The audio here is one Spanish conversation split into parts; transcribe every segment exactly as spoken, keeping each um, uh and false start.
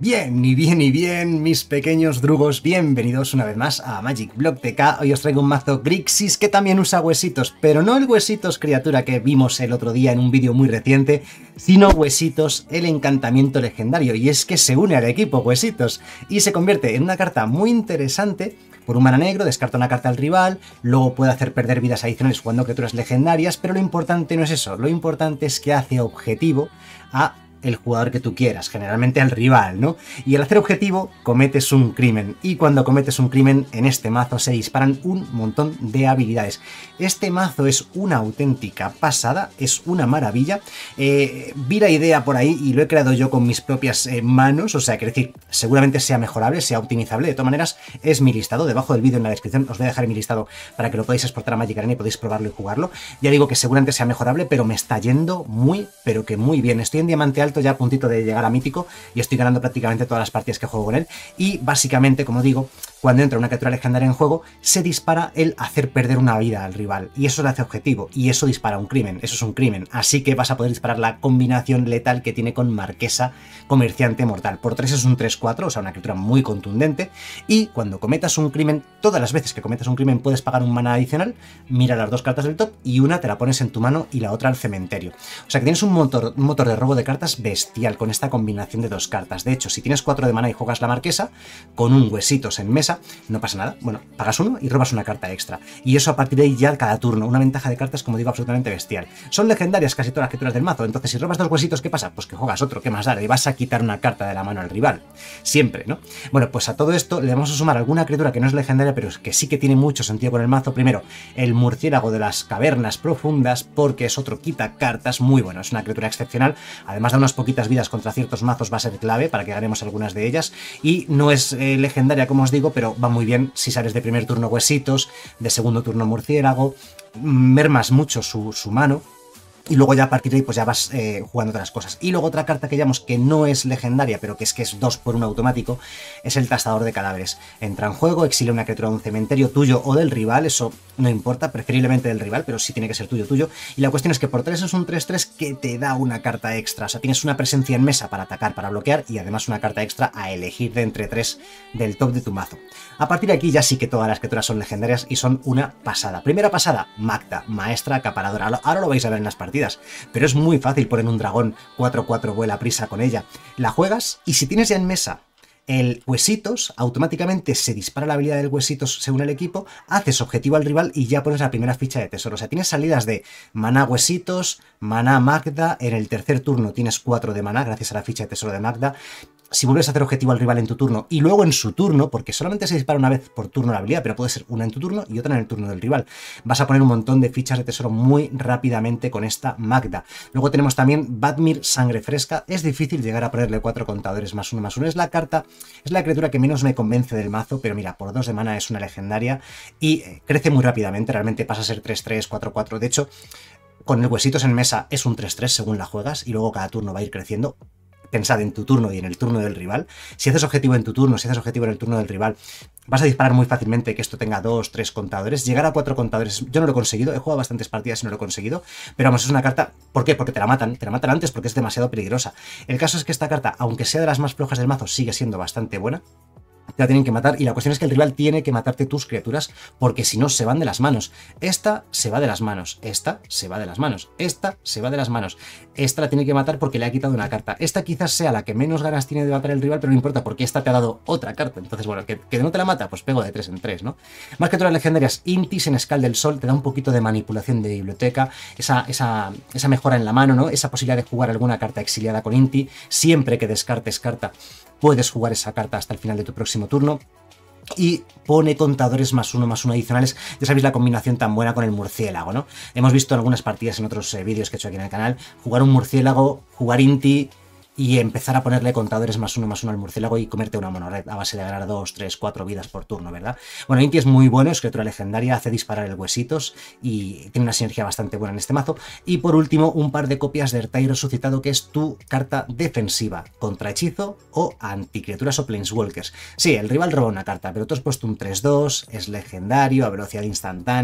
Bien, y bien, y bien, mis pequeños drugos, bienvenidos una vez más a Magic Block T K. Hoy os traigo un mazo Grixis que también usa huesitos, pero no el huesitos criatura que vimos el otro día en un vídeo muy reciente, sino huesitos, el encantamiento legendario, y es que se une al equipo huesitos y se convierte en una carta muy interesante. Por un mana negro, descarta una carta al rival, luego puede hacer perder vidas adicionales jugando criaturas legendarias, pero lo importante no es eso, lo importante es que hace objetivo a el jugador que tú quieras, generalmente al rival, ¿no? Y al hacer objetivo, cometes un crimen, y cuando cometes un crimen, en este mazo se disparan un montón de habilidades. Este mazo es una auténtica pasada, es una maravilla. Eh, vi la idea por ahí y lo he creado yo con mis propias eh, manos, o sea, que decir, seguramente sea mejorable, sea optimizable. De todas maneras, es mi listado, debajo del vídeo en la descripción os voy a dejar mi listado para que lo podáis exportar a Magic Arena y podéis probarlo y jugarlo. Ya digo que seguramente sea mejorable, pero me está yendo muy, pero que muy bien. Estoy en diamante alto, ya a puntito de llegar a mítico, y estoy ganando prácticamente todas las partidas que juego con él, y básicamente, como digo, cuando entra una criatura legendaria en juego, se dispara el hacer perder una vida al rival, y eso le hace objetivo, y eso dispara un crimen, eso es un crimen, así que vas a poder disparar la combinación letal que tiene con Marquesa, Comerciante Mortal. Por tres es un tres cuatro, o sea, una criatura muy contundente, y cuando cometas un crimen, todas las veces que cometas un crimen puedes pagar un mana adicional, mira las dos cartas del top, y una te la pones en tu mano y la otra al cementerio. O sea que tienes un motor, un motor de robo de cartas bestial con esta combinación de dos cartas. De hecho, si tienes cuatro de mana y juegas la Marquesa, con un huesitos en mesa, no pasa nada. Bueno, pagas uno y robas una carta extra. Y eso a partir de ahí ya cada turno. Una ventaja de cartas, como digo, absolutamente bestial. Son legendarias casi todas las criaturas del mazo. Entonces, si robas dos huesitos, ¿qué pasa? Pues que juegas otro, ¿qué más da? Y vas a quitar una carta de la mano al rival. Siempre, ¿no? Bueno, pues a todo esto le vamos a sumar alguna criatura que no es legendaria, pero que sí que tiene mucho sentido con el mazo. Primero, el murciélago de las cavernas profundas, porque es otro quita cartas muy bueno. Es una criatura excepcional. Además de unas poquitas vidas contra ciertos mazos, va a ser clave para que ganemos algunas de ellas. Y no es eh, legendaria, como os digo, pero va muy bien si sales de primer turno huesitos, de segundo turno murciélago, mermas mucho su, su mano. Y luego ya a partir de ahí pues ya vas eh, jugando otras cosas. Y luego otra carta que llamamos que no es legendaria, pero que es que es dos por uno automático, es el Tastador de Cadáveres. Entra en juego, exilia una criatura de un cementerio tuyo o del rival, eso no importa, preferiblemente del rival, pero sí tiene que ser tuyo tuyo. Y la cuestión es que por tres es un tres tres que te da una carta extra. O sea, tienes una presencia en mesa para atacar, para bloquear, y además una carta extra a elegir de entre tres del top de tu mazo. A partir de aquí ya sí que todas las criaturas son legendarias y son una pasada. Primera pasada, Magda, maestra acaparadora. Ahora lo vais a ver en las partidas. Pero es muy fácil poner un dragón cuatro cuatro vuela prisa con ella. La juegas y si tienes ya en mesa el huesitos, automáticamente se dispara la habilidad del huesitos según el equipo, haces objetivo al rival y ya pones la primera ficha de tesoro. O sea, tienes salidas de maná huesitos, maná Magda, en el tercer turno tienes cuatro de maná gracias a la ficha de tesoro de Magda. Si vuelves a hacer objetivo al rival en tu turno y luego en su turno, porque solamente se dispara una vez por turno la habilidad, pero puede ser una en tu turno y otra en el turno del rival, vas a poner un montón de fichas de tesoro muy rápidamente con esta Magda. Luego tenemos también Badmir, Sangre Fresca. Es difícil llegar a ponerle cuatro contadores más uno más uno. Es la carta, es la criatura que menos me convence del mazo, pero mira, por dos de mana es una legendaria y crece muy rápidamente. Realmente pasa a ser tres tres, cuatro cuatro. De hecho, con el huesitos en mesa es un tres tres según la juegas y luego cada turno va a ir creciendo. Pensad en tu turno y en el turno del rival. Si haces objetivo en tu turno, si haces objetivo en el turno del rival, vas a disparar muy fácilmente que esto tenga dos, tres contadores. Llegar a cuatro contadores, yo no lo he conseguido, he jugado bastantes partidas y no lo he conseguido, pero vamos, es una carta, ¿por qué? Porque te la matan, te la matan antes porque es demasiado peligrosa. El caso es que esta carta, aunque sea de las más flojas del mazo, sigue siendo bastante buena. Te la tienen que matar y la cuestión es que el rival tiene que matarte tus criaturas porque si no se van de las manos. Esta se va de las manos, esta se va de las manos, esta se va de las manos, esta la tiene que matar porque le ha quitado una carta. Esta quizás sea la que menos ganas tiene de matar el rival, pero no importa porque esta te ha dado otra carta. Entonces, bueno, que, que no te la mata, pues pego de tres en tres, ¿no? Más criaturas legendarias, Intis en Escal del Sol, te da un poquito de manipulación de biblioteca, esa, esa, esa mejora en la mano, ¿no? Esa posibilidad de jugar alguna carta exiliada con Inti, siempre que descartes carta puedes jugar esa carta hasta el final de tu próximo turno. Y pone contadores más uno más uno adicionales. Ya sabéis la combinación tan buena con el murciélago, ¿no? Hemos visto en algunas partidas en otros eh, vídeos que he hecho aquí en el canal, jugar un murciélago, jugar Inti y empezar a ponerle contadores más uno más uno al murciélago y comerte una monored a base de ganar dos, tres, cuatro vidas por turno, ¿verdad? Bueno, Inti es muy bueno, es criatura legendaria, hace disparar el huesitos y tiene una sinergia bastante buena en este mazo. Y por último, un par de copias de Ertai Resucitado, que es tu carta defensiva contra hechizo o anticriaturas o planeswalkers. Sí, el rival roba una carta, pero tú has puesto un tres dos, es legendario, a velocidad instantáneo.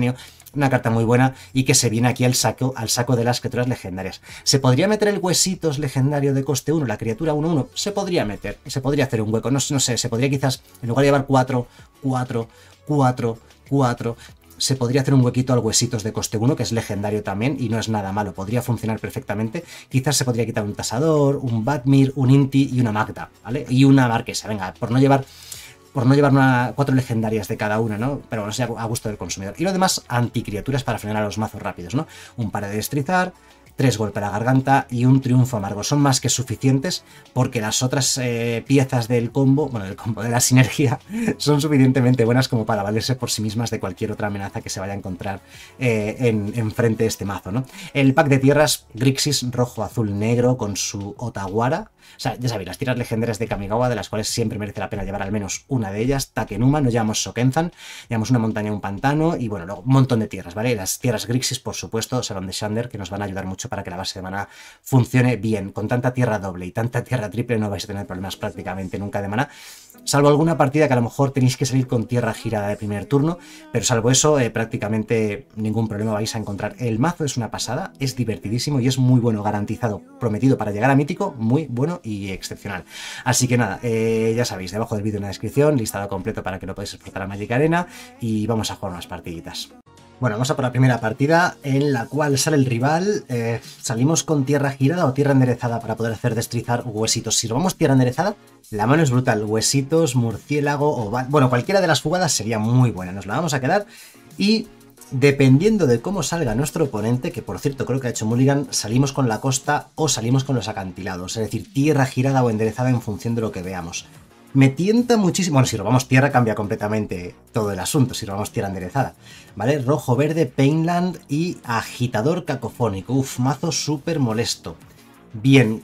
Una carta muy buena y que se viene aquí al saco, al saco de las criaturas legendarias. ¿Se podría meter el huesitos legendario de coste uno, la criatura uno uno? Se podría meter, se podría hacer un hueco, no, no sé, se podría quizás, en lugar de llevar cuatro, cuatro, cuatro, cuatro, se podría hacer un huequito al huesitos de coste uno, que es legendario también, y no es nada malo, podría funcionar perfectamente. Quizás se podría quitar un tasador, un Badmir, un Inti y una Magda, ¿vale? Y una marquesa, venga, por no llevar... por no llevar una, cuatro legendarias de cada una, ¿no? Pero bueno, sea a gusto del consumidor. Y lo demás, anticriaturas para frenar a los mazos rápidos, ¿no? Un par de destrizar, tres golpe a la garganta y un triunfo amargo. Son más que suficientes porque las otras eh, piezas del combo, bueno, del combo de la sinergia, son suficientemente buenas como para valerse por sí mismas de cualquier otra amenaza que se vaya a encontrar eh, en, en frente de este mazo, ¿no? El pack de tierras, Grixis rojo, azul, negro con su Otawara. O sea, ya sabéis, las tierras legendarias de Kamigawa, de las cuales siempre merece la pena llevar al menos una de ellas. Takenuma, nos llamamos Sokenzan, llevamos una montaña, un pantano y bueno, luego un montón de tierras, ¿vale? Las tierras Grixis, por supuesto, Salón de Shander, que nos van a ayudar mucho para que la base de maná funcione bien. Con tanta tierra doble y tanta tierra triple no vais a tener problemas prácticamente nunca de maná, salvo alguna partida que a lo mejor tenéis que salir con tierra girada de primer turno, pero salvo eso, eh, prácticamente ningún problema vais a encontrar. El mazo es una pasada, es divertidísimo y es muy bueno, garantizado, prometido para llegar a mítico, muy bueno y excepcional. Así que nada, eh, ya sabéis, debajo del vídeo en la descripción, listado completo para que lo podáis exportar a Magic Arena y vamos a jugar unas partiditas. Bueno, vamos a por la primera partida en la cual sale el rival. Eh, salimos con tierra girada o tierra enderezada para poder hacer destrizar huesitos. Si robamos tierra enderezada, la mano es brutal. Huesitos, murciélago o... Bueno, cualquiera de las jugadas sería muy buena. Nos la vamos a quedar y dependiendo de cómo salga nuestro oponente, que por cierto creo que ha hecho Mulligan, salimos con la costa o salimos con los acantilados. Es decir, tierra girada o enderezada en función de lo que veamos. Me tienta muchísimo... Bueno, si robamos tierra cambia completamente todo el asunto, si robamos tierra enderezada, ¿vale? Rojo, verde, Painland y agitador cacofónico. Uf, mazo súper molesto. Bien,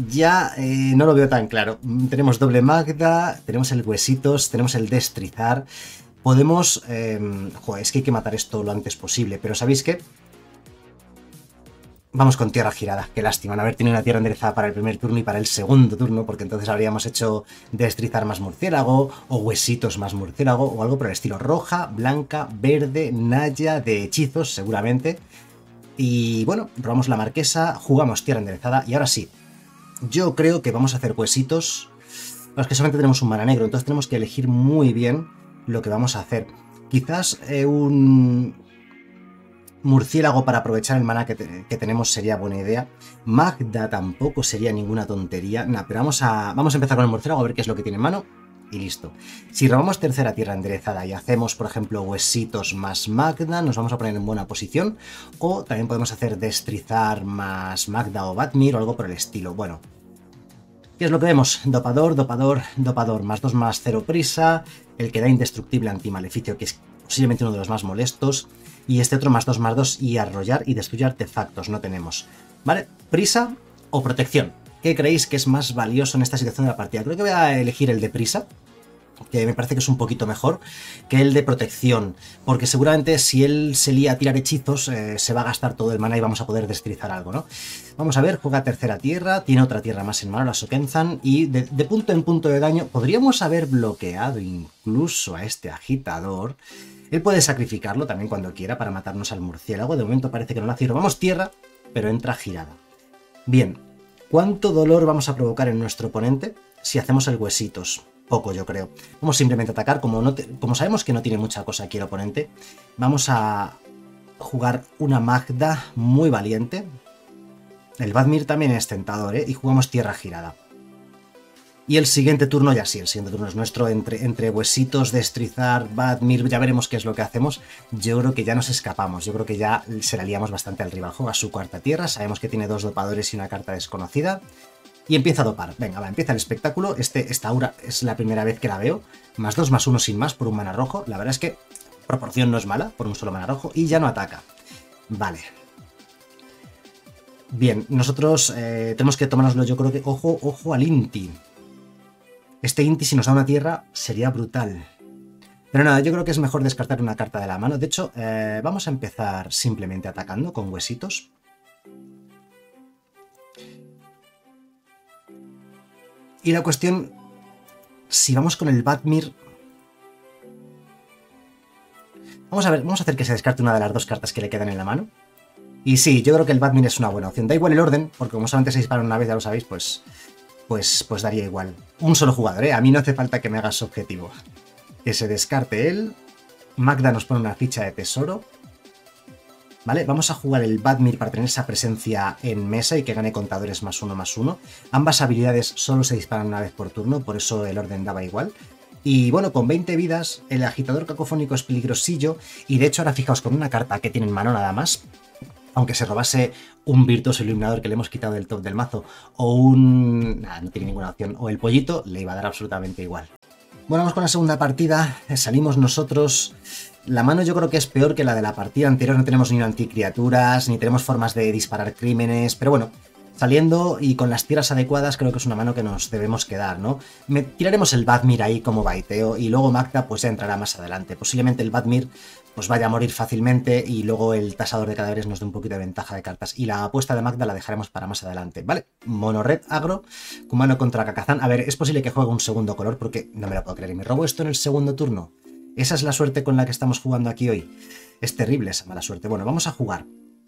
ya eh, no lo veo tan claro. Tenemos doble Magda, tenemos el huesitos, tenemos el destrizar. Podemos... Eh, joder, es que hay que matar esto lo antes posible, pero ¿sabéis qué? Vamos con tierra girada, qué lástima no haber tenido una tierra enderezada para el primer turno y para el segundo turno, porque entonces habríamos hecho destrizar más murciélago, o huesitos más murciélago, o algo por el estilo. Roja, blanca, verde, Naya, de hechizos seguramente. Y bueno, robamos la marquesa, jugamos tierra enderezada, y ahora sí, yo creo que vamos a hacer huesitos. Pero es que solamente tenemos un mana negro, entonces tenemos que elegir muy bien lo que vamos a hacer. Quizás eh, un... murciélago para aprovechar el maná que, te, que tenemos sería buena idea. Magda tampoco sería ninguna tontería. Nah, pero vamos a, vamos a empezar con el murciélago a ver qué es lo que tiene en mano. Y listo. Si robamos tercera tierra enderezada y hacemos, por ejemplo, huesitos más Magda, nos vamos a poner en buena posición. O también podemos hacer destrizar más Magda o Badmir o algo por el estilo. Bueno, ¿qué es lo que vemos? Dopador, dopador, dopador. Más dos más cero prisa. El que da indestructible antimaleficio, que es posiblemente uno de los más molestos. Y este otro más dos más dos y arrollar y destruir artefactos, no tenemos. ¿Vale? Prisa o protección. ¿Qué creéis que es más valioso en esta situación de la partida? Creo que voy a elegir el de prisa, que me parece que es un poquito mejor que el de protección, porque seguramente si él se lía a tirar hechizos, eh, se va a gastar todo el mana y vamos a poder destrizar algo, ¿no? Vamos a ver, juega tercera tierra, tiene otra tierra más en mano, la Sokenzan, y de, de punto en punto de daño podríamos haber bloqueado incluso a este agitador. Él puede sacrificarlo también cuando quiera para matarnos al murciélago. De momento parece que no lo hace. Robamos tierra, pero entra girada. Bien, ¿cuánto dolor vamos a provocar en nuestro oponente si hacemos el huesitos? Poco, yo creo. Vamos simplemente a atacar. Como, no te, como sabemos que no tiene mucha cosa aquí el oponente, vamos a jugar una Magda muy valiente. El Badmir también es tentador, ¿eh? Y jugamos tierra girada. Y el siguiente turno ya sí, el siguiente turno es nuestro, entre, entre huesitos, destrizar, Badmir, ya veremos qué es lo que hacemos. Yo creo que ya nos escapamos, yo creo que ya se la liamos bastante al rival. Juega su cuarta tierra, sabemos que tiene dos dopadores y una carta desconocida. Y empieza a dopar, venga, va, empieza el espectáculo. Este, esta aura es la primera vez que la veo, más dos, más uno sin más por un mana rojo. La verdad es que proporción no es mala, por un solo mana rojo, y ya no ataca. Vale. Bien, nosotros eh, tenemos que tomárnoslo, yo creo que, ojo, ojo al Inti. Este Inti, si nos da una tierra, sería brutal. Pero nada, yo creo que es mejor descartar una carta de la mano. De hecho, eh, vamos a empezar simplemente atacando con huesitos. Y la cuestión, si vamos con el Badmir... Vamos a ver, vamos a hacer que se descarte una de las dos cartas que le quedan en la mano. Y sí, yo creo que el Badmir es una buena opción. Da igual el orden, porque como solamente se dispara una vez, ya lo sabéis, pues, pues, pues daría igual. Un solo jugador, ¿eh? A mí no hace falta que me hagas objetivo. Que se descarte él. Magda nos pone una ficha de tesoro. ¿Vale? Vamos a jugar el Badmir para tener esa presencia en mesa y que gane contadores más uno más uno. Ambas habilidades solo se disparan una vez por turno, por eso el orden daba igual. Y bueno, con veinte vidas, el agitador cacofónico es peligrosillo. Y de hecho ahora fijaos, con una carta que tiene en mano nada más, aunque se robase un virtuoso iluminador que le hemos quitado del top del mazo, o un... nada, no tiene ninguna opción, o el pollito, le iba a dar absolutamente igual. Bueno, vamos con la segunda partida, salimos nosotros. La mano yo creo que es peor que la de la partida anterior, no tenemos ni anticriaturas, ni tenemos formas de disparar crímenes, pero bueno, saliendo y con las tierras adecuadas creo que es una mano que nos debemos quedar, ¿no? Me, tiraremos el Badmir ahí como baiteo y luego Magda pues ya entrará más adelante. Posiblemente el Badmir pues vaya a morir fácilmente y luego el tasador de cadáveres nos dé un poquito de ventaja de cartas. Y la apuesta de Magda la dejaremos para más adelante, ¿vale? Mono red agro, Kumano contra Kakazan. A ver, es posible que juegue un segundo color porque no me lo puedo creer. ¿Y me robo esto en el segundo turno? Esa es la suerte con la que estamos jugando aquí hoy. Es terrible esa mala suerte. Bueno, vamos a jugar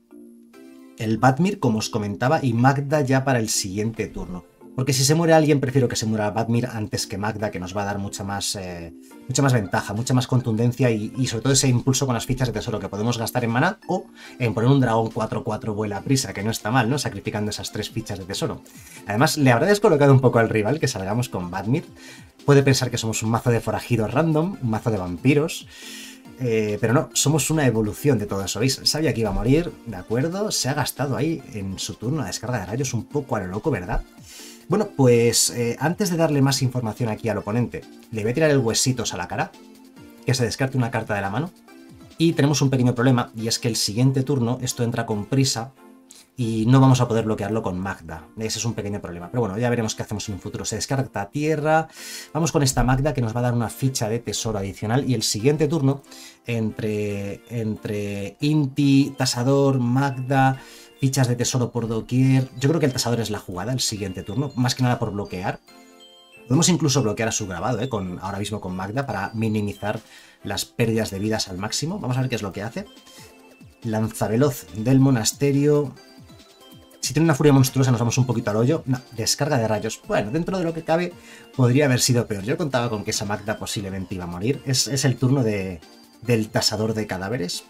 el Badmir, como os comentaba, y Magda ya para el siguiente turno. Porque si se muere alguien, prefiero que se muera Badmir antes que Magda, que nos va a dar mucha más, eh, mucha más ventaja, mucha más contundencia y, y sobre todo ese impulso con las fichas de tesoro que podemos gastar en maná o en poner un dragón cuatro cuatro vuela a prisa, que no está mal, ¿no? Sacrificando esas tres fichas de tesoro. Además, le habrá descolocado un poco al rival que salgamos con Badmir. Puede pensar que somos un mazo de forajidos random, un mazo de vampiros. Eh, pero no, somos una evolución de todo eso, ¿veis? Sabía que iba a morir, ¿de acuerdo? Se ha gastado ahí en su turno la descarga de rayos un poco a lo loco, ¿verdad? Bueno, pues eh, antes de darle más información aquí al oponente, le voy a tirar el huesitos a la cara, que se descarte una carta de la mano, y tenemos un pequeño problema, y es que el siguiente turno esto entra con prisa, y no vamos a poder bloquearlo con Magda. Ese es un pequeño problema. Pero bueno, ya veremos qué hacemos en un futuro. Se descarta tierra. Vamos con esta Magda que nos va a dar una ficha de tesoro adicional. Y el siguiente turno, entre, entre Inti, Tasador, Magda, fichas de tesoro por doquier. Yo creo que el Tasador es la jugada el siguiente turno. Más que nada por bloquear. Podemos incluso bloquear a su grabado, ¿eh? Con, ahora mismo con Magda, para minimizar las pérdidas de vidas al máximo. Vamos a ver qué es lo que hace. Lanzaveloz del monasterio. Si tiene una furia monstruosa nos vamos un poquito al hoyo. No, descarga de rayos. Bueno, dentro de lo que cabe podría haber sido peor. Yo contaba con que esa Magda posiblemente iba a morir. Es, es el turno de, del tasador de cadáveres.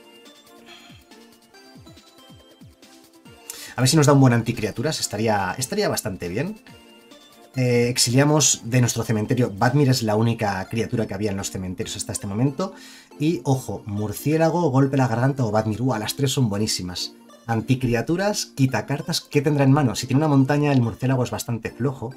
A ver si nos da un buen anticriaturas. Estaría, estaría bastante bien. Eh, exiliamos de nuestro cementerio. Badmir es la única criatura que había en los cementerios hasta este momento. Y, ojo, murciélago, golpe a la garganta o Badmir. Uh, las tres son buenísimas. Anticriaturas, quita cartas. ¿Qué tendrá en mano? Si tiene una montaña, el murciélago es bastante flojo.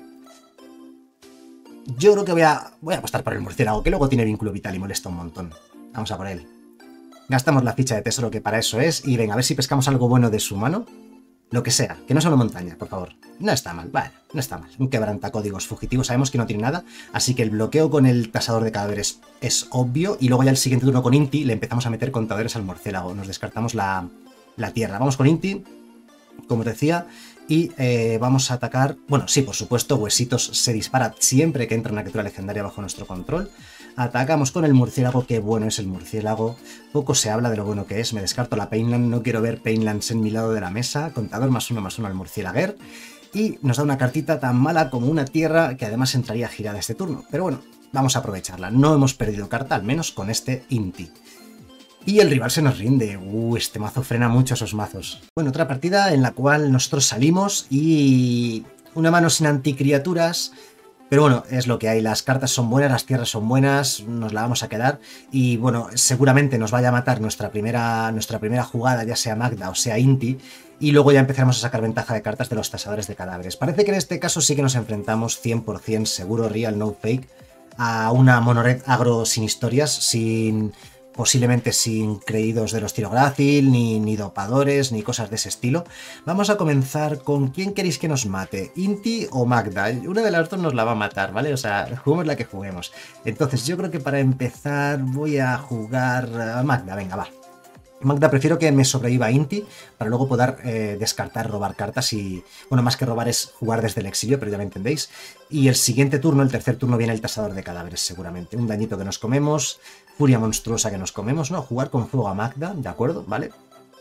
Yo creo que voy a, voy a apostar por el murciélago, que luego tiene vínculo vital y molesta un montón. Vamos a por él. Gastamos la ficha de tesoro, que para eso es. Y venga, a ver si pescamos algo bueno de su mano. Lo que sea, que no sea una montaña, por favor. No está mal, bueno, no está mal. Un quebrantacódigos fugitivo, sabemos que no tiene nada. Así que el bloqueo con el tasador de cadáveres es obvio. Y luego ya el siguiente turno con Inti le empezamos a meter contadores al murciélago. Nos descartamos la... la tierra. Vamos con Inti, como os decía, y eh, vamos a atacar... Bueno, sí, por supuesto, huesitos se dispara siempre que entra una criatura legendaria bajo nuestro control. Atacamos con el murciélago, qué bueno es el murciélago. Poco se habla de lo bueno que es. Me descarto la Painland, no quiero ver Painlands en mi lado de la mesa. Contador más uno más uno al murciélaguer. Y nos da una cartita tan mala como una tierra, que además entraría girada este turno. Pero bueno, vamos a aprovecharla. No hemos perdido carta, al menos con este Inti. Y el rival se nos rinde. Uh, este mazo frena mucho esos mazos. Bueno, otra partida en la cual nosotros salimos y una mano sin anticriaturas. Pero bueno, es lo que hay. Las cartas son buenas, las tierras son buenas, nos la vamos a quedar. Y bueno, seguramente nos vaya a matar nuestra primera, nuestra primera jugada, ya sea Magda o sea Inti. Y luego ya empezaremos a sacar ventaja de cartas de los tasadores de cadáveres. Parece que en este caso sí que nos enfrentamos cien por cien seguro, real, no fake, a una monored agro sin historias, sin... posiblemente sin creídos de los tirográcil, ni, ni dopadores, ni cosas de ese estilo. Vamos a comenzar con ¿quién queréis que nos mate? ¿Inti o Magda? Una de las dos nos la va a matar, ¿vale? O sea, juguemos la que juguemos. Entonces yo creo que para empezar voy a jugar a Magda, venga, va. Magda, prefiero que me sobreviva Inti para luego poder eh, descartar, robar cartas y... Bueno, más que robar es jugar desde el exilio, pero ya me entendéis. Y el siguiente turno, el tercer turno, viene el tasador de cadáveres, seguramente. Un dañito que nos comemos, furia monstruosa que nos comemos, ¿no? Jugar con fuego a Magda, ¿de acuerdo? ¿Vale?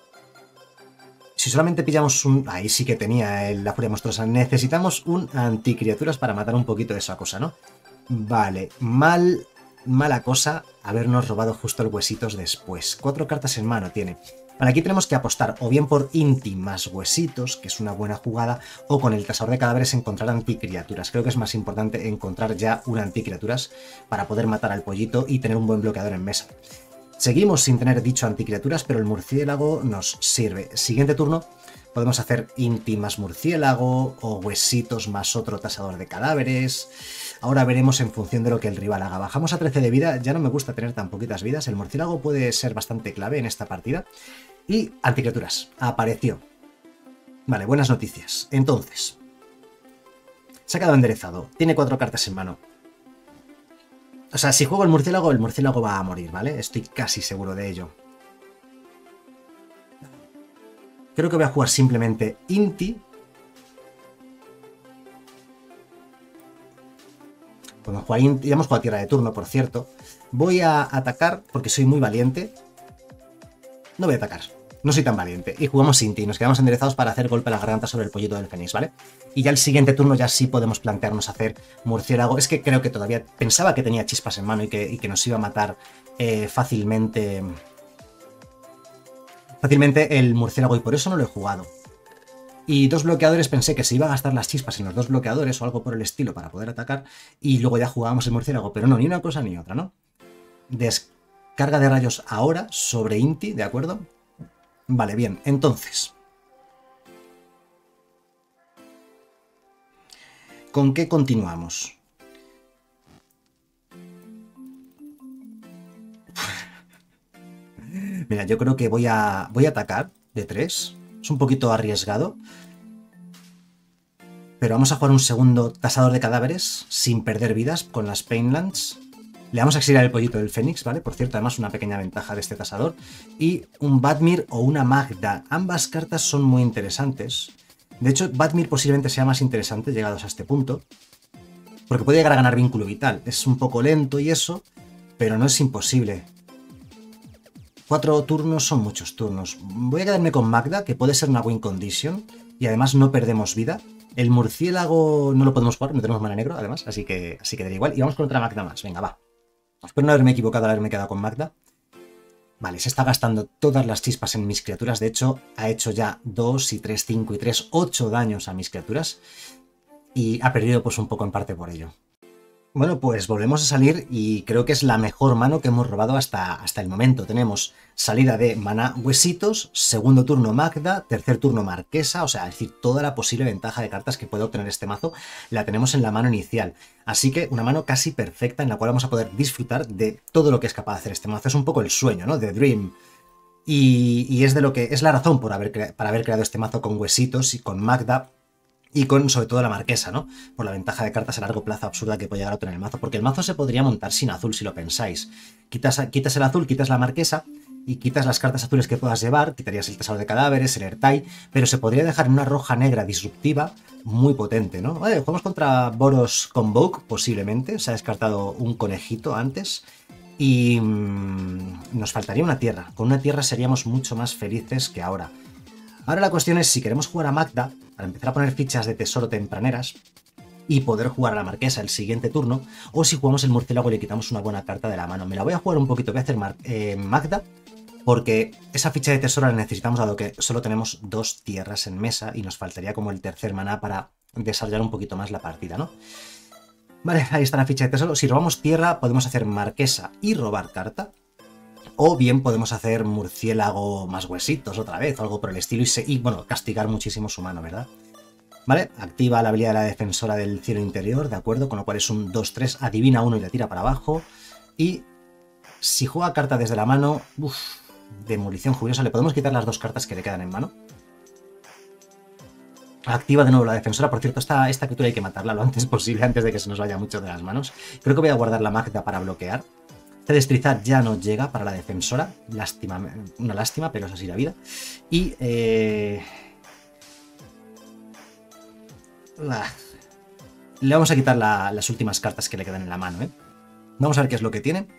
Si solamente pillamos un... Ahí sí que tenía el, la furia monstruosa. Necesitamos un anticriaturas para matar un poquito de esa cosa, ¿no? Vale, mal... Mala cosa habernos robado justo el huesitos después. Cuatro cartas en mano tiene. Vale, aquí tenemos que apostar o bien por Inti más huesitos, que es una buena jugada, o con el tasador de cadáveres encontrar anticriaturas. Creo que es más importante encontrar ya un anticriaturas para poder matar al pollito y tener un buen bloqueador en mesa. Seguimos sin tener dicho anticriaturas, pero el murciélago nos sirve. Siguiente turno podemos hacer Inti más murciélago o huesitos más otro tasador de cadáveres. Ahora veremos en función de lo que el rival haga. Bajamos a trece de vida, ya no me gusta tener tan poquitas vidas. El murciélago puede ser bastante clave en esta partida. Y anticriaturas, apareció. Vale, buenas noticias. Entonces, se ha quedado enderezado. Tiene cuatro cartas en mano. O sea, si juego el murciélago, el murciélago va a morir, ¿vale? Estoy casi seguro de ello. Creo que voy a jugar simplemente Inti. Podemos jugar Inti. Ya hemos jugado tierra de turno, por cierto. Voy a atacar porque soy muy valiente. No voy a atacar. No soy tan valiente. Y jugamos Inti. Nos quedamos enderezados para hacer golpe a la garganta sobre el pollito del Fénix, ¿vale? Y ya el siguiente turno ya sí podemos plantearnos hacer murciélago. Es que creo que todavía pensaba que tenía chispas en mano y que, y que nos iba a matar eh, fácilmente... Fácilmente el murciélago y por eso no lo he jugado. Y dos bloqueadores pensé que se iba a gastar las chispas en los dos bloqueadores o algo por el estilo para poder atacar y luego ya jugábamos el murciélago, pero no, ni una cosa ni otra, ¿no? Descarga de rayos ahora sobre Inti, ¿de acuerdo? Vale, bien, entonces... ¿Con qué continuamos? Mira, yo creo que voy a, voy a atacar de tres. Es un poquito arriesgado. Pero vamos a jugar un segundo tasador de cadáveres sin perder vidas con las Painlands. Le vamos a exiliar el pollito del Fénix, ¿vale? Por cierto, además una pequeña ventaja de este tasador. Y un Badmir o una Magda. Ambas cartas son muy interesantes. De hecho, Badmir posiblemente sea más interesante llegados a este punto. Porque puede llegar a ganar vínculo vital. Es un poco lento y eso, pero no es imposible. Cuatro turnos son muchos turnos. Voy a quedarme con Magda, que puede ser una win condition. Y además no perdemos vida. El murciélago no lo podemos jugar, no tenemos mana negro, además. Así que, así que daría igual. Y vamos con otra Magda más. Venga, va. Espero no haberme equivocado al haberme quedado con Magda. Vale, se está gastando todas las chispas en mis criaturas. De hecho, ha hecho ya dos y tres, cinco y tres, ocho daños a mis criaturas. Y ha perdido pues un poco en parte por ello. Bueno, pues volvemos a salir y creo que es la mejor mano que hemos robado hasta, hasta el momento. Tenemos salida de maná huesitos, segundo turno Magda, tercer turno Marquesa, o sea, es decir, toda la posible ventaja de cartas que puede obtener este mazo la tenemos en la mano inicial. Así que una mano casi perfecta en la cual vamos a poder disfrutar de todo lo que es capaz de hacer este mazo. Es un poco el sueño, ¿no? The Dream. Y, y es de lo que es la razón por haber, para haber creado este mazo con huesitos y con Magda. Y con, sobre todo, la Marquesa, ¿no? Por la ventaja de cartas a largo plazo absurda que puede llegar a tener el mazo. Porque el mazo se podría montar sin azul, si lo pensáis. Quitas, quitas el azul, quitas la Marquesa y quitas las cartas azules que puedas llevar. Quitarías el tasador de cadáveres, el Ertai. Pero se podría dejar en una roja negra disruptiva muy potente, ¿no? Vale, jugamos contra Boros Convoke, posiblemente. Se ha descartado un conejito antes. Y mmm, nos faltaría una tierra. Con una tierra seríamos mucho más felices que ahora. Ahora la cuestión es si queremos jugar a Magda, para empezar a poner fichas de tesoro tempraneras y poder jugar a la Marquesa el siguiente turno, o si jugamos el murciélago y le quitamos una buena carta de la mano. Me la voy a jugar un poquito, voy a hacer eh, Magda, porque esa ficha de tesoro la necesitamos dado que solo tenemos dos tierras en mesa y nos faltaría como el tercer maná para desarrollar un poquito más la partida, ¿no? Vale, ahí está la ficha de tesoro. Si robamos tierra podemos hacer Marquesa y robar carta. O bien podemos hacer murciélago más huesitos otra vez, o algo por el estilo, y, se, y bueno, castigar muchísimo su mano, ¿verdad? ¿Vale? Activa la habilidad de la defensora del cielo interior, ¿de acuerdo? Con lo cual es un dos tres, adivina uno y la tira para abajo. Y si juega carta desde la mano, uff, demolición jubilosa, le podemos quitar las dos cartas que le quedan en mano. Activa de nuevo la defensora, por cierto, esta, esta criatura hay que matarla lo antes posible, antes de que se nos vaya mucho de las manos. Creo que voy a guardar la Magda para bloquear. Destrezar ya no llega para la defensora. Lástima, una lástima, pero es así la vida. Y... Eh... Ah. Le vamos a quitar la, las últimas cartas que le quedan en la mano, ¿eh? Vamos a ver qué es lo que tiene.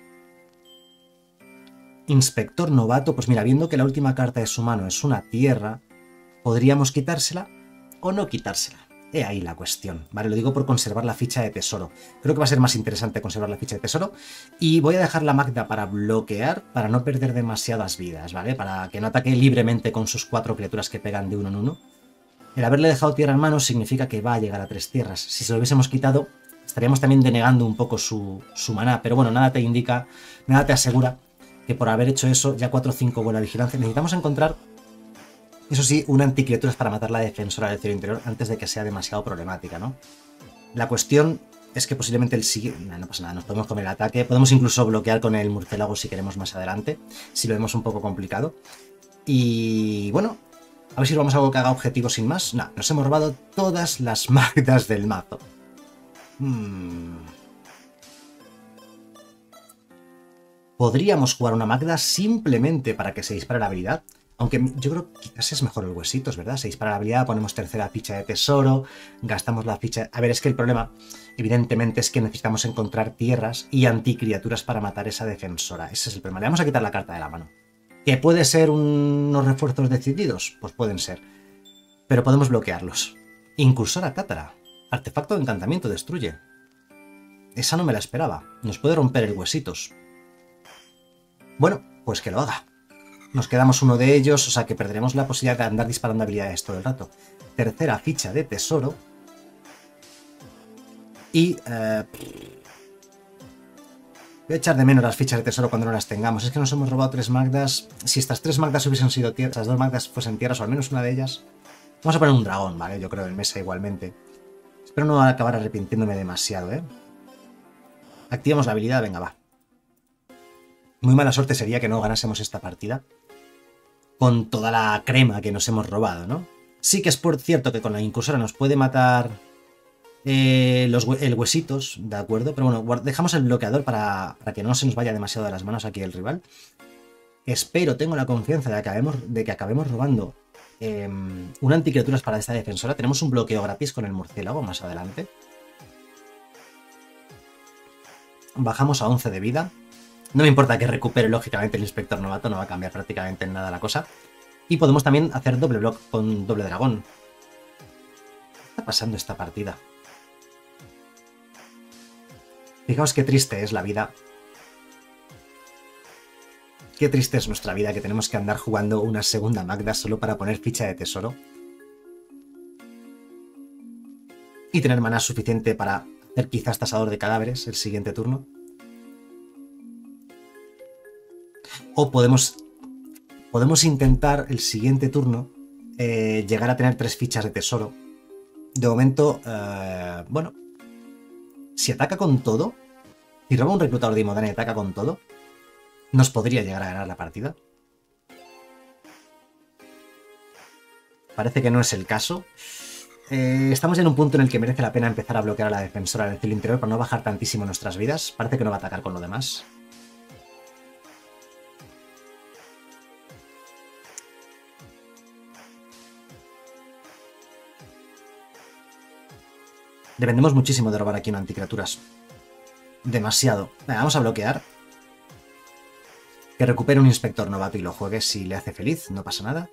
Inspector novato. Pues mira, viendo que la última carta de su mano es una tierra, podríamos quitársela o no quitársela. He ahí la cuestión, ¿vale? Lo digo por conservar la ficha de tesoro. Creo que va a ser más interesante conservar la ficha de tesoro. Y voy a dejar la Magda para bloquear, para no perder demasiadas vidas, ¿vale? Para que no ataque libremente con sus cuatro criaturas que pegan de uno en uno. El haberle dejado tierra en mano significa que va a llegar a tres tierras. Si se lo hubiésemos quitado, estaríamos también denegando un poco su, su maná. Pero bueno, nada te indica, nada te asegura que por haber hecho eso, ya cuatro o cinco buena vigilancia. Necesitamos encontrar... Eso sí, una anticriaturas para matar la defensora del cielo interior antes de que sea demasiado problemática, ¿no? La cuestión es que posiblemente el siguiente... No, no pasa nada, nos podemos comer el ataque. Podemos incluso bloquear con el murciélago si queremos más adelante, si lo vemos un poco complicado. Y bueno, a ver si robamos algo que haga objetivo sin más. No, nos hemos robado todas las magdas del mazo. Hmm. Podríamos jugar una magda simplemente para que se dispare la habilidad. Aunque yo creo que quizás es mejor el huesitos, ¿verdad? Se dispara la habilidad, ponemos tercera ficha de tesoro, gastamos la ficha... A ver, es que el problema, evidentemente, es que necesitamos encontrar tierras y anticriaturas para matar esa defensora. Ese es el problema. Le vamos a quitar la carta de la mano. ¿Que puede ser un... unos refuerzos decididos? Pues pueden ser. Pero podemos bloquearlos. Incursora cátara. Artefacto de encantamiento, destruye. Esa no me la esperaba. Nos puede romper el huesitos. Bueno, pues que lo haga. Nos quedamos uno de ellos, o sea que perderemos la posibilidad de andar disparando habilidades todo el rato. Tercera ficha de tesoro. Y... Eh, voy a echar de menos las fichas de tesoro cuando no las tengamos. Es que nos hemos robado tres magdas. Si estas tres magdas hubiesen sido tierras, estas dos magdas fuesen tierras, o al menos una de ellas... Vamos a poner un dragón, ¿vale? Yo creo en mesa igualmente. Espero no acabar arrepintiéndome demasiado, ¿eh? Activamos la habilidad, venga, va. Muy mala suerte sería que no ganásemos esta partida con toda la crema que nos hemos robado, ¿no? Sí que es por cierto que con la incursora nos puede matar eh, los, el huesitos, ¿de acuerdo? Pero bueno, dejamos el bloqueador para, para que no se nos vaya demasiado de las manos aquí el rival. Espero, tengo la confianza de que acabemos, de que acabemos robando eh, una anticriaturas para esta defensora. Tenemos un bloqueo gratis con el murciélago más adelante. Bajamos a once de vida. No me importa que recupere, lógicamente, el inspector novato, no va a cambiar prácticamente en nada la cosa. Y podemos también hacer doble block con doble dragón. ¿Qué está pasando esta partida? Fijaos qué triste es la vida. Qué triste es nuestra vida que tenemos que andar jugando una segunda Magda solo para poner ficha de tesoro. Y tener maná suficiente para hacer quizás tasador de cadáveres el siguiente turno. O podemos, podemos intentar el siguiente turno eh, llegar a tener tres fichas de tesoro. De momento, eh, bueno, si ataca con todo, si roba un reclutador de Imodana y ataca con todo, nos podría llegar a ganar la partida. Parece que no es el caso. Eh, estamos en un punto en el que merece la pena empezar a bloquear a la defensora del cielo interior para no bajar tantísimo nuestras vidas. Parece que no va a atacar con lo demás. Dependemos muchísimo de robar aquí una anticriaturas. Demasiado. Venga, vamos a bloquear. Que recupere un inspector novato y lo juegue si le hace feliz. No pasa nada.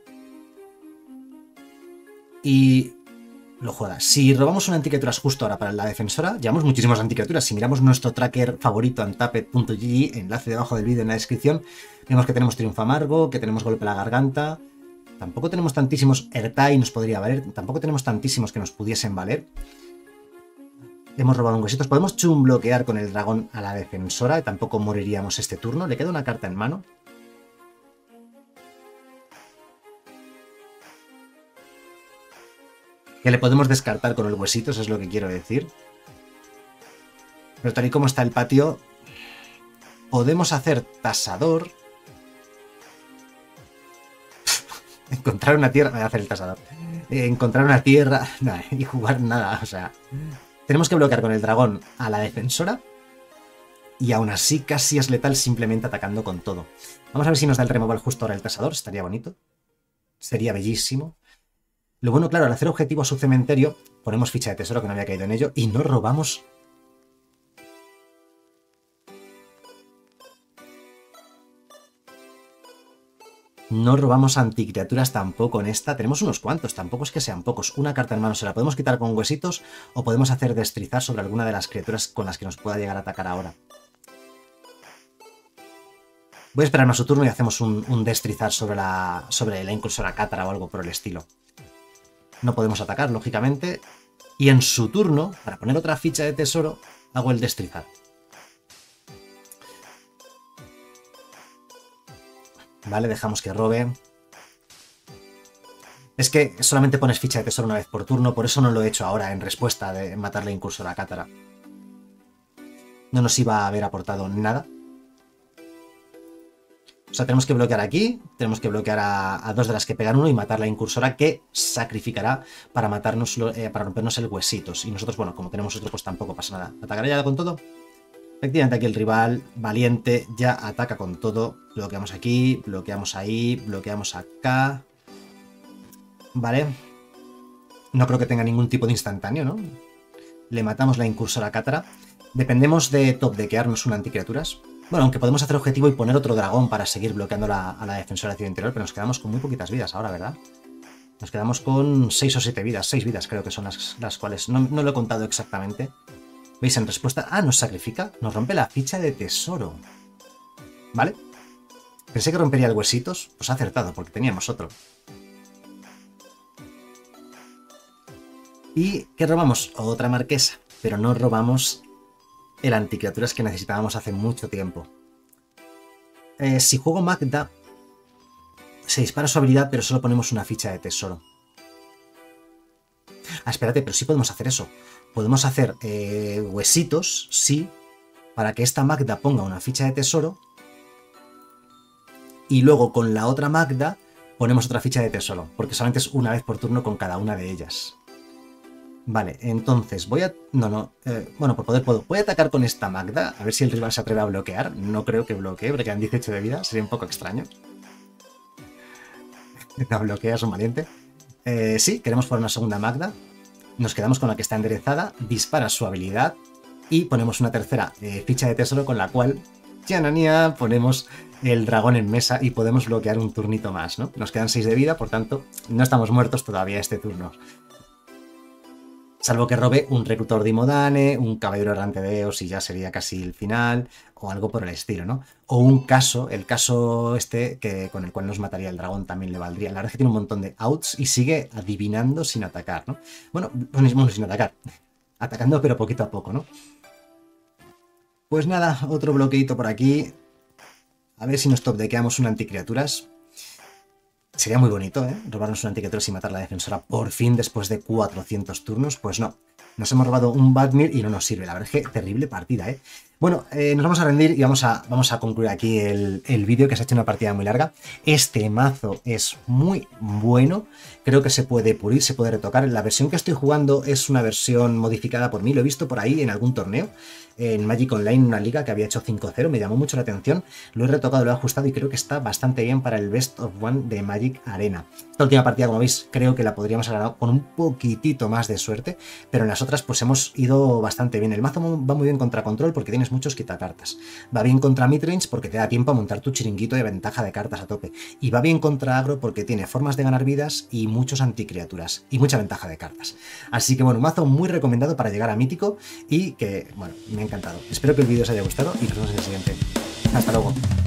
Y lo juega. Si robamos una anticriaturas justo ahora para la defensora, llevamos muchísimas anticriaturas. Si miramos nuestro tracker favorito, untapped punto g g, enlace debajo del vídeo en la descripción, vemos que tenemos triunfo amargo, que tenemos golpe a la garganta. Tampoco tenemos tantísimos. Ertai nos podría valer. Tampoco tenemos tantísimos que nos pudiesen valer. Hemos robado un huesito. Podemos chumbloquear con el dragón a la defensora. Tampoco moriríamos este turno. Le queda una carta en mano. Que le podemos descartar con el huesito, eso es lo que quiero decir. Pero tal y como está el patio, podemos hacer tasador. Encontrar una tierra. Voy a hacer el tasador. Encontrar una tierra. Nada, y jugar nada. O sea. Tenemos que bloquear con el dragón a la defensora. y aún así casi es letal simplemente atacando con todo. Vamos a ver si nos da el removal justo ahora el cazador, estaría bonito. Sería bellísimo. Lo bueno, claro, al hacer objetivo a su cementerio, ponemos ficha de tesoro que no había caído en ello y no robamos... No robamos anticriaturas tampoco en esta. Tenemos unos cuantos, tampoco es que sean pocos. Una carta en mano se la podemos quitar con huesitos o podemos hacer destrizar sobre alguna de las criaturas con las que nos pueda llegar a atacar ahora. Voy a esperarme a su turno y hacemos un, un destrizar sobre la, sobre la incursora cátara o algo por el estilo. No podemos atacar, lógicamente. Y en su turno, para poner otra ficha de tesoro, hago el destrizar. Vale, dejamos que robe. Es que solamente pones ficha de tesoro una vez por turno, por eso no lo he hecho ahora en respuesta de matar la incursora cátara. No nos iba a haber aportado nada. O sea, tenemos que bloquear aquí, tenemos que bloquear a, a dos de las que pegan uno y matar la incursora que sacrificará para matarnos, eh, para rompernos el huesitos. Y nosotros, bueno, como tenemos otro, pues tampoco pasa nada. ¿Atacará ya con todo? Efectivamente, aquí el rival valiente ya ataca con todo. Bloqueamos aquí, bloqueamos ahí, bloqueamos acá. Vale. No creo que tenga ningún tipo de instantáneo, ¿no? Le matamos la incursora cátara. Dependemos de top deckearnos una anticriaturas. Bueno, aunque podemos hacer objetivo y poner otro dragón para seguir bloqueando la, a la defensora de cielo interior, pero nos quedamos con muy poquitas vidas ahora, ¿verdad? Nos quedamos con seis o siete vidas. seis vidas creo que son las, las cuales... No, no lo he contado exactamente. ¿Veis? En respuesta... Ah, nos sacrifica. Nos rompe la ficha de tesoro. ¿Vale? Pensé que rompería el huesitos. Pues ha acertado, porque teníamos otro. ¿Y qué robamos? Otra marquesa. Pero no robamos el anticriaturas que necesitábamos hace mucho tiempo. Eh, si juego Magda, se dispara su habilidad, pero solo ponemos una ficha de tesoro. Ah, espérate, pero sí podemos hacer eso. Podemos hacer eh, huesitos, sí, para que esta Magda ponga una ficha de tesoro y luego con la otra Magda ponemos otra ficha de tesoro, porque solamente es una vez por turno con cada una de ellas. Vale, entonces voy a... No, no, eh, bueno, por poder puedo. Voy a atacar con esta Magda, a ver si el rival se atreve a bloquear. No creo que bloquee, porque quedan dieciocho de vida, sería un poco extraño. No bloquea, es un valiente. Eh, sí, queremos poner una segunda Magda. Nos quedamos con la que está enderezada, dispara su habilidad y ponemos una tercera eh, ficha de tesoro con la cual, ¡chananía!, ponemos el dragón en mesa y podemos bloquear un turnito más, ¿no? Nos quedan seis de vida, por tanto, no estamos muertos todavía este turno. Salvo que robe un reclutor de Imodane, un caballero errante de Eos y ya sería casi el final, o algo por el estilo, ¿no? O un caso, el caso este que, con el cual nos mataría el dragón también le valdría. La verdad es que tiene un montón de outs y sigue adivinando sin atacar, ¿no? Bueno, bueno, sin atacar, atacando pero poquito a poco, ¿no? Pues nada, otro bloqueito por aquí. A ver si nos top-deckeamos un anticriaturas. Sería muy bonito, ¿eh? Robarnos un anticriaturas y matar a la defensora por fin después de cuatrocientos turnos. Pues no, nos hemos robado un Badmir y no nos sirve. La verdad es que terrible partida, ¿eh? Bueno, eh, nos vamos a rendir y vamos a, vamos a concluir aquí el, el vídeo, que se ha hecho una partida muy larga. Este mazo es muy bueno. Creo que se puede pulir, se puede retocar. La versión que estoy jugando es una versión modificada por mí. Lo he visto por ahí en algún torneo. En Magic Online, una liga que había hecho cinco cero, me llamó mucho la atención, lo he retocado, lo he ajustado y creo que está bastante bien para el Best of One de Magic Arena. Esta última partida, como veis, creo que la podríamos haber ganado con un poquitito más de suerte, pero en las otras pues hemos ido bastante bien. El mazo va muy bien contra control porque tienes muchos quitacartas, va bien contra midrange porque te da tiempo a montar tu chiringuito de ventaja de cartas a tope, y va bien contra agro porque tiene formas de ganar vidas y muchos anticriaturas y mucha ventaja de cartas. Así que bueno, un mazo muy recomendado para llegar a mítico y que, bueno, me encantado. Espero que el vídeo os haya gustado y nos vemos en el siguiente. Hasta luego.